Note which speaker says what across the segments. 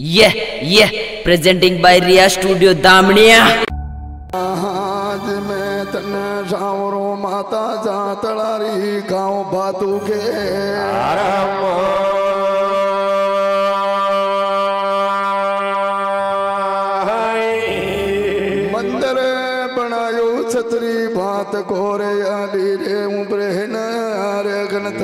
Speaker 1: ये presenting by Riya studio Damaniya.
Speaker 2: आज मैं तने सावरो माता जा तलारी गाँव बातू के मंदिर बनायो छतरी भात कोरे आली रे उबरे न रे गणत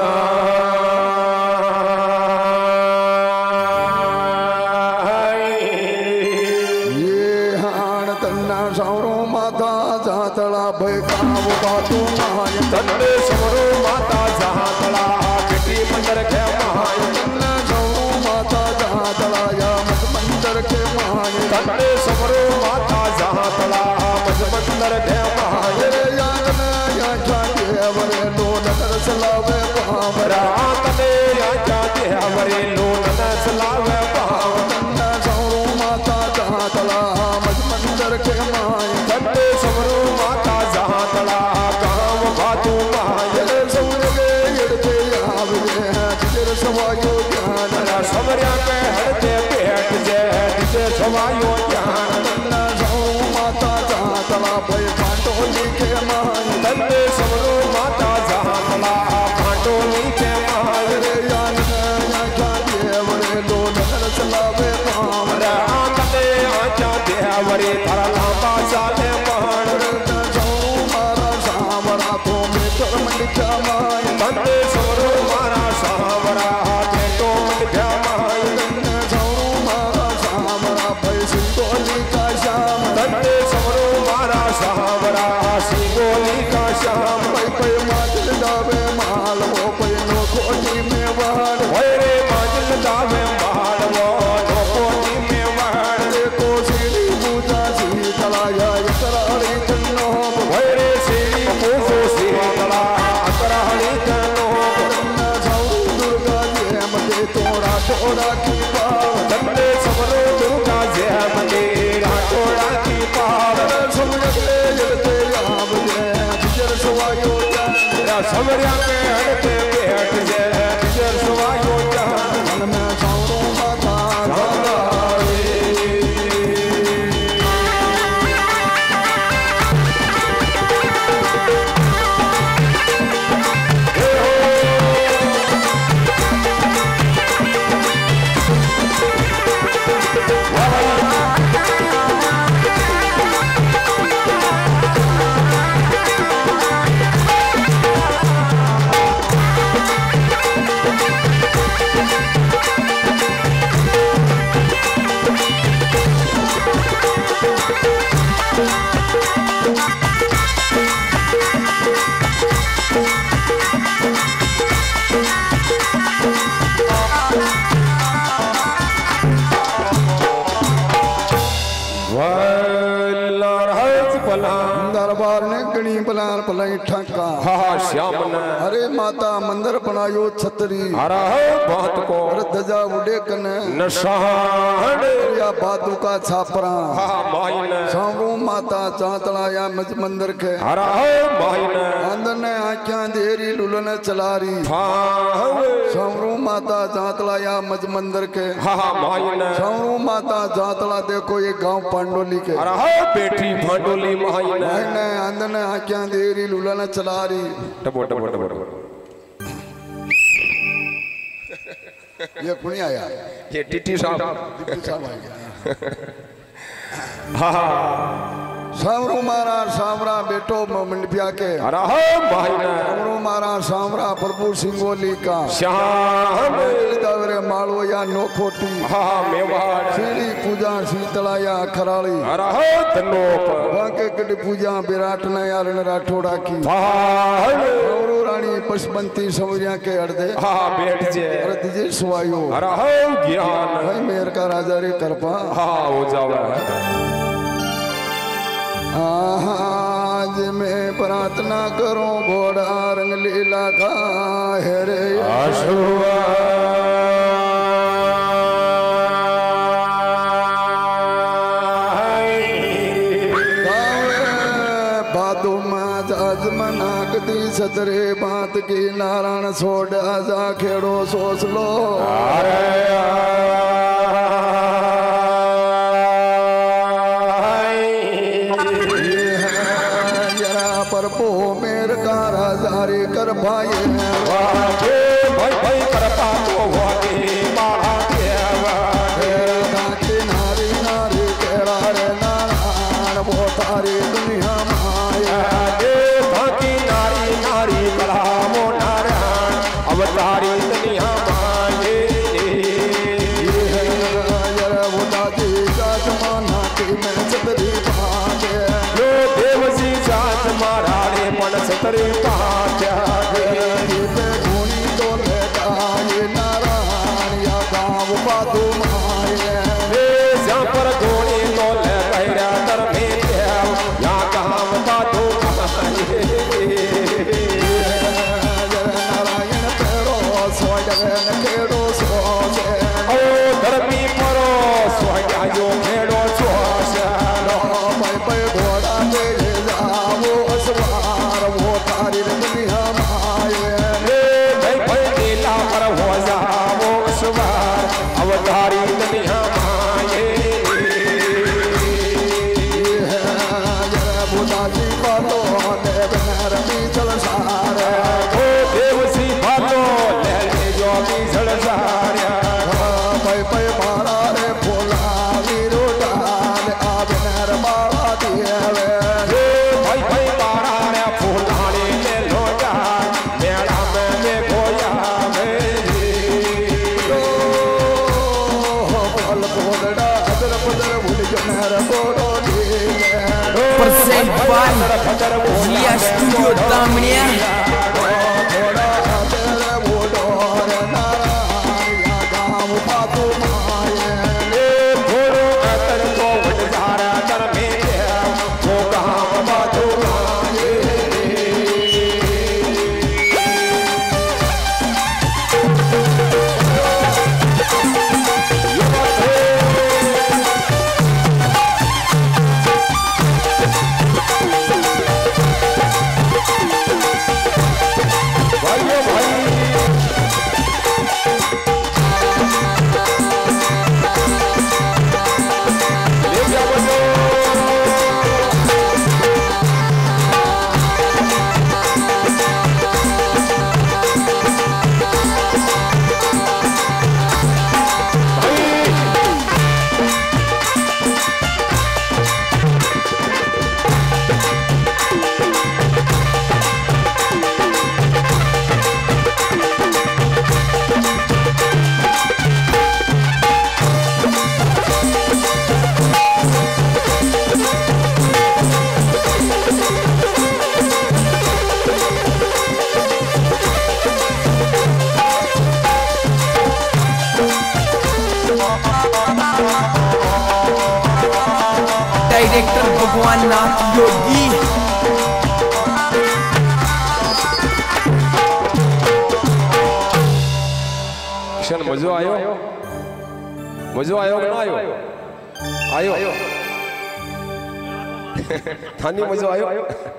Speaker 2: भाई गाँव बातू महाय तन्ने समरो माता जहाँ तला बेटी मंदिर के महाय तन्ने समरो माता जहाँ तला या मत मंदिर के महाय तन्ने समरो माता जहाँ तला मत मंदिर के महाय याद न या जाते वरे लो नगर सलावे भावरा तने या जाते वरे लो नगर सलावे भाव तन्ने समरो माता जहाँ तला मत मंदिर के महाय तन्ने समरो माता जहाँ तला गाँव बातू महाय सौरगे यड़ते आवले जिधर सवायो ज्ञान समरिया पे हरते पेट जे जिधर सवायो ज्ञान तन्ना सौ माता जहाँ तला भाई कांटोली के महाय तन्ने समरो माता जहाँ तला कांटोली के महाय रे यान या देवरे लो नगर चलावे पावरा तन्ने आजा देवरे थारा लांबा साले महान तन्ने समरो मारा सावरा तो जमाय तन्ने समरो मारा सावरा पैसे गोली का शाम तन्ने समरो मारा सावरा सिंगोली का शाम पै पै माजल दावे माल वो पै नो कोटी में वाड़ रे माजल दावे माल वो नो कोटी में वाड़ देखो सीढ़ी पूजा सी तलाया कराड़ी तन्नो रे सीढ़ी पूजो सी तला कराड़ी तन्नो तन्ना सौ दुर्गा जय मते तोड़ा तोड़ा की पाव तन्ने समरो दुर्गा जय मते तोड़ा की पाव समझते जलते आव जय जिजर सवायो या समरिया पे हटते पेट जय जिजर सवायो मन में सौरो माता दरबार ने गणी पलार पलाई ठका श्याम ने अरे माता मंदिर बनायो छतरी हरा बात को ध्वजा उड़े कने नशान या बातू का छापरा माइन सावरू माता चांतला या मज मंदिर के हरा माइन अंदर ने आंखें देरी लुलन चलारी सावरू माता चांतला या मज मंदिर के माइन सावरू माता चांतला देखो ये गांव पांडोली के हरा बेटी पांडोली माइन अंदर ने आंखें देरी लुलन चलारी टबो टबो टबो ये कुणी आया ये टीटी साहब आ गया सावरू मारा सावरा बेटो मंडपिया के सावरू मारा सावरा प्रभु सिंगोली का श्याम दवरे मालवो या नोखोटी मेवाड़ सीढ़ी पूजा शीतला या खराली बांके कड़ी पूजा विराट न यार राठौड़ा की सावरू रानी पशुपंती समरिया के अर्दे बैठ जे सुवायो ज्ञान भाई मेर का राजा रे करपा हो जावा आज मैं प्रार्थना करूं घोड़ा रंग लीला का है रे आशुआ बादू माज अजमना कदी सतरे बात की नारायण छोड़ आजा खेड़ो सोच लो भाई
Speaker 3: वागे भाई भाई करता तो वागे मारा देवा
Speaker 2: दाके नारी नारी तेरा रे नारायण वो तारी दुनिया माया
Speaker 3: गे बाकी नारी नारी कलामो नारायण अवतारी दुनिया माये
Speaker 2: वो दादी जमाना की मैं सतरी भागे
Speaker 3: लो देवसी जात मारा रे मन सतरी पाचा
Speaker 2: गुणी तो लेता ये नारायण या गाँव बादू माये
Speaker 3: रे जा पर गोणी तो ले कैरा दर में देव या काम बातो माये
Speaker 2: नारायण पेरो सो जगन केड़ो सो
Speaker 3: ओ धर्मी परो सोया जो खेड़ो सोसा
Speaker 2: भाई भाई घोड़ा दे जाओ असवार वो तारी दुनिया माये
Speaker 3: रे भाई भाई नीला पर हो जाओ सवार अवतारी दुनिया माये
Speaker 2: बुदाजी बालो ने रमी चल सारे
Speaker 3: ओ देवसी भालो ले ले जो भी सड़सारिया
Speaker 2: भाई भाई मारा रे भोला वीरो डाल आवे नर बाड़ा दिए वे
Speaker 3: रे भाई भाई मारा रे फूलाने ले लो जा मेरा में खोया में
Speaker 2: बोल बोलड़ा अदर बदर भूल नर बोलो दिए
Speaker 1: Present by Ria Studio Damnia.
Speaker 2: थोड़ा तेरे बोलो रे नारायण या गाँव बातू माये
Speaker 3: रे थोड़ो अतर को वटसारा कर में वो काम बातो माये भाइयों भाई ले जा बजो
Speaker 1: Director Bhagwan Nath Yogi.
Speaker 3: क्षण मजो आयो कि ना आयो थानी मजो आयो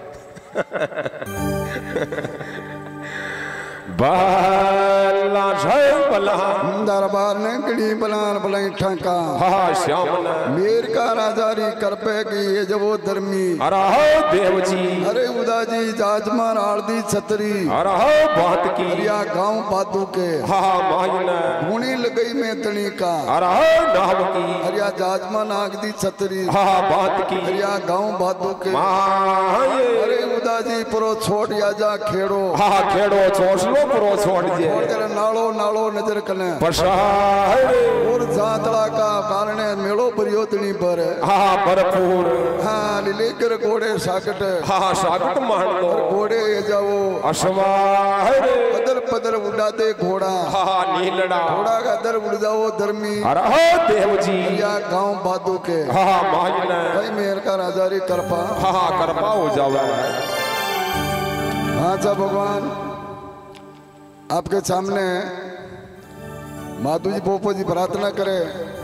Speaker 3: बाला जय बला
Speaker 2: दरबार ने गड़ी बलान बलाई ठंका
Speaker 3: हा श्याम ने
Speaker 2: मीर का राजारी करपे की ये जब वो धर्मी
Speaker 3: अरहो देव जी
Speaker 2: अरे उदाजी जाजमान आरदी छतरी
Speaker 3: अरहो बात की
Speaker 2: हरिया गांव बादू के
Speaker 3: हा मायने
Speaker 2: गुणी लगई में तनी का
Speaker 3: अरहो नाव की
Speaker 2: हरिया जाजमान आगदी छतरी
Speaker 3: हा बात की
Speaker 2: हरिया गांव बादू के
Speaker 3: माये
Speaker 2: अरे उदाजी परो छोड़ या जा खेड़ो
Speaker 3: हा खेड़ो छोसलो पुरो छोड़ जे
Speaker 2: और तेरा नालो नालो नजर कने
Speaker 3: पसारे
Speaker 2: और जातड़ा का कारण मेलो परियोतनी पर
Speaker 3: हा भरपूर
Speaker 2: हाँ लीलेकर घोड़े साकट
Speaker 3: हा सागत मान लो
Speaker 2: घोड़े ये जाओ
Speaker 3: अश्वारे
Speaker 2: पदर पदर उड़ाते घोड़ा
Speaker 3: हा नीलड़ा
Speaker 2: घोड़ा का दर उड़ जाओ धर्मी
Speaker 3: अरहो देव जी
Speaker 2: या गांव बादू के
Speaker 3: हा मायने
Speaker 2: भाई मेहर का राजारी करपा
Speaker 3: हा करपा हो जावे
Speaker 2: हाँ जा भगवान आपके सामने माधु जी पोपो जी प्रार्थना करे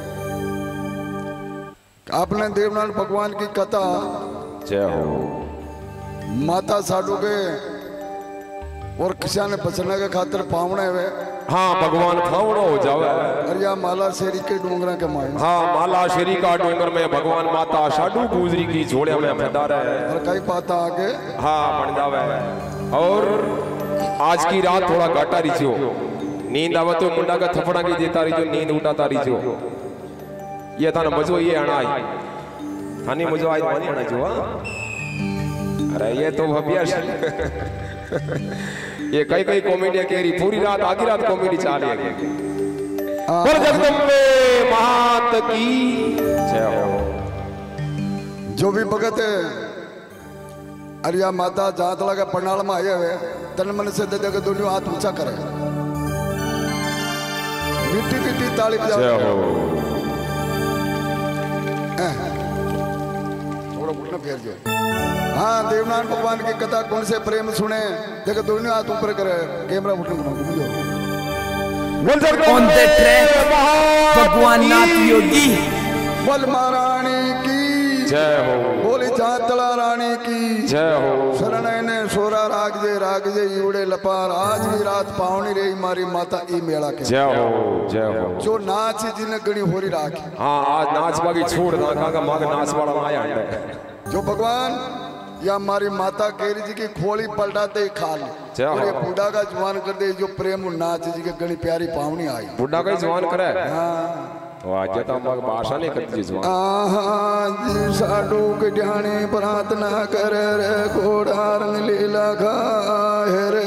Speaker 2: आपने देवनाथ भगवान की कथा
Speaker 3: जय हो
Speaker 2: माता साधु के और किसान ने बचने के खातिर पावने हुए
Speaker 3: हाँ भगवान फावड़ो हो जावे
Speaker 2: अरिया माला शेरी के डूंगरा के माए
Speaker 3: हाँ माला शेरी का डूंगर में भगवान माता साधु गुजरी की झोड़े में फैदा रहे
Speaker 2: और कई पाता आगे
Speaker 3: हाँ बन जावे और आज की रात थोड़ा घाटा रहिजो नींद आवे तो मुंडा का थपड़ा की देता रहिजो नींद उठाता रहिजो ये थाने मजो ये आना आई थानी मजो आई मानी आना जो अरे ये तो भबिया ये कई कई कॉमेडी केरी पूरी रात आधी रात कॉमेडी चाले है पर जगदम्बे मात की जय हो।
Speaker 2: जो भी भगत है अरिया माता जातला के पंडाल में आए हुए तन मन से दे के दोनों हाथ ऊंचा करे मिट्टी मिट्टी ताली बजाओ थोड़ा घुटना फेर जो। हाँ देवनारायण भगवान की कथा कौन से प्रेम सुने देखो दोनों हाथ ऊपर करे कैमरा घुटना
Speaker 1: ऑन द ट्रैक भगवान नाथ योगी
Speaker 2: बल महारानी की
Speaker 3: जय हो।
Speaker 2: बोली जातला रानी की
Speaker 3: जय हो।
Speaker 2: शरण ने सोरा राग जे इवड़े लपार आज भी रात पावनी रही मारी माता ई मेला के
Speaker 3: जय हो जय हो।
Speaker 2: जो नाच जिन गणी होरी राख
Speaker 3: हाँ आज नाच बागी छोड़ ना का माग नाच वाला माया है
Speaker 2: जो भगवान या हमारी माता केरी जी की खोली पलटाते ही खा ली और ये बूढ़ा का जवान कर दे जो प्रेम नाच जी के गणी प्यारी पावनी आई
Speaker 3: बूढ़ा का जवान करे
Speaker 2: हाँ
Speaker 3: वाह जता मग भाषा नहीं करती जवान
Speaker 2: जी साडू के ध्याने प्रार्थना कर रे घोड़ा रंग लीला खाए रे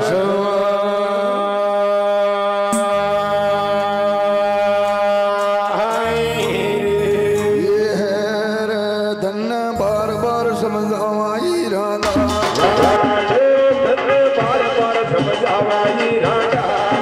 Speaker 2: ये है रे धन बार बार समझावाई राधा बार बार समझावाई राधा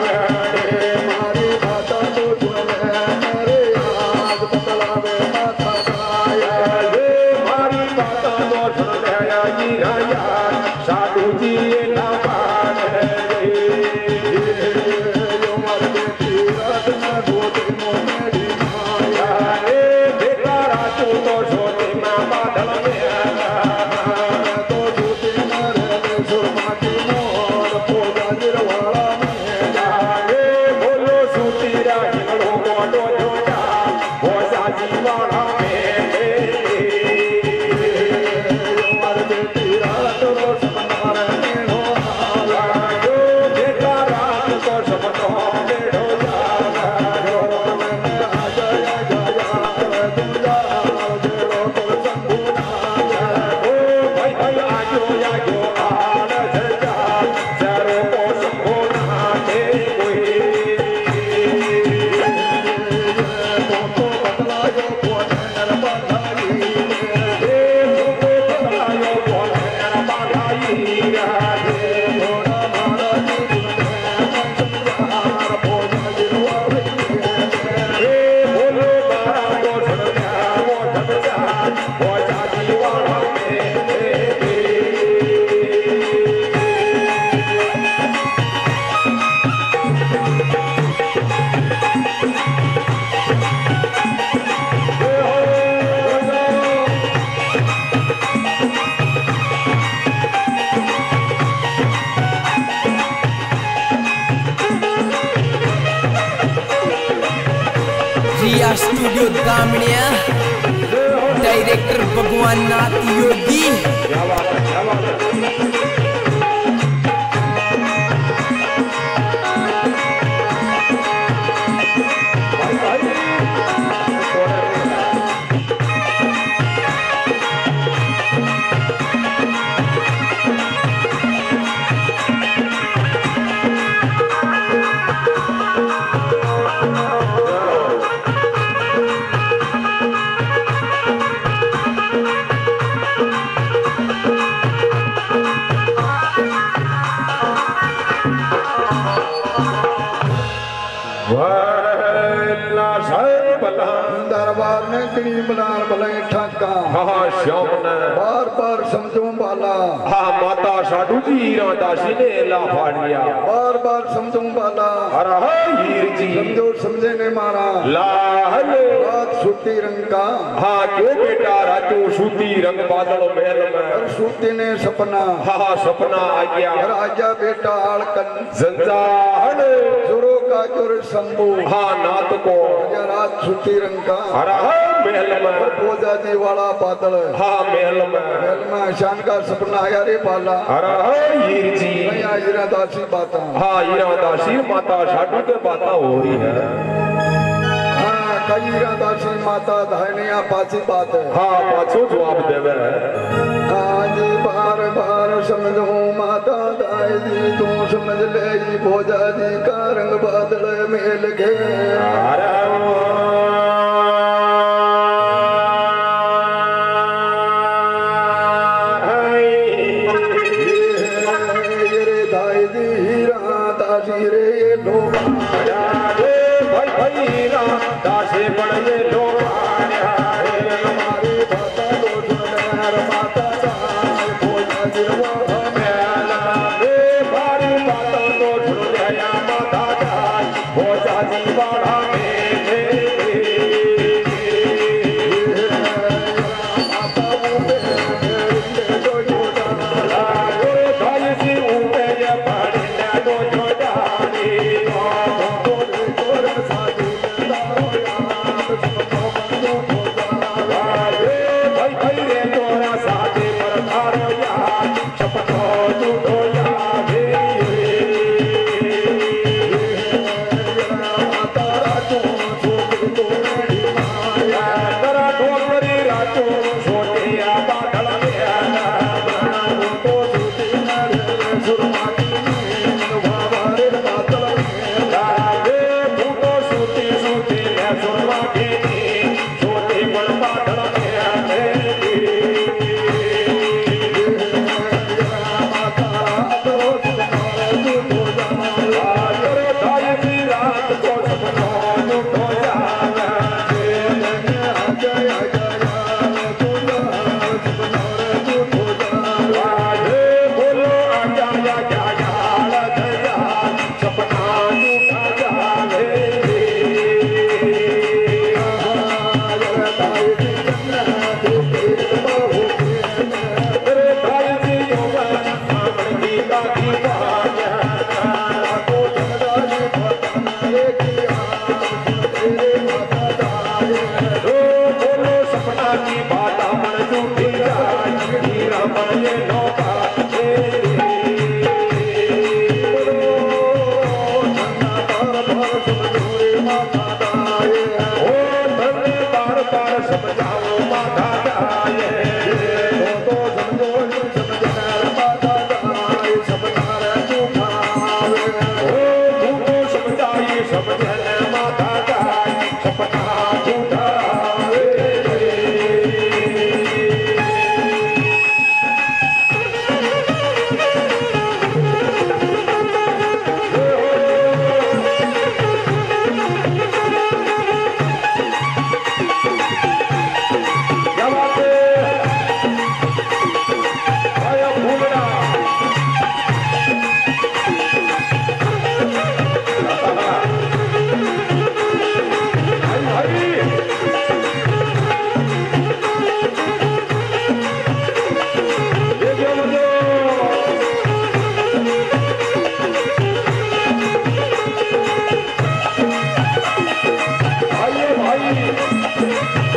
Speaker 1: रिया स्टूडियो दामनिया डायरेक्टर भगवान नाथ योगी
Speaker 2: दरबार ने कड़ी बनार भले ठाका
Speaker 3: हाँ श्याम ने
Speaker 2: बार बार समझो बाला
Speaker 3: हाँ माता साडू जी दासी ने ला फाड़िया
Speaker 2: बार बार समझो बाला
Speaker 3: अरे हीर जी
Speaker 2: समझो समझे ने मारा
Speaker 3: लाल
Speaker 2: रात सूती रंग का
Speaker 3: हाँ क्यों बेटा राजू सूती रंग बादल महल में
Speaker 2: सूती ने सपना
Speaker 3: हाँ सपना आ गया
Speaker 2: राजा बेटा आड़कन
Speaker 3: जंजाहन
Speaker 2: जोरो का जोर शंभू
Speaker 3: हाँ नाथ को
Speaker 2: रात सूती रंग का
Speaker 3: अरे महल में
Speaker 2: पूजा जी वाला बादल
Speaker 3: हाँ महल
Speaker 2: में शान का सपना आया रे बाला
Speaker 3: अरे हीर जी
Speaker 2: नया हीरा दासी बाता
Speaker 3: हाँ हीरा दासी माता साडू के बाता हो रही है
Speaker 2: हाँ कई हीरा दासी माता धानिया पाची बात है
Speaker 3: हाँ पाछो जवाब देवे
Speaker 2: आज बार बार समझो माता दाई दी तू समझ ले जी भोजा जी का रंग बादल मेल के
Speaker 3: अरे दासे बड़े लोग हमारे माता तो सुनर माता भोजा गिरवा मेला रे भारी माता तो सुन गया माता भोजा जी बड़ा भाई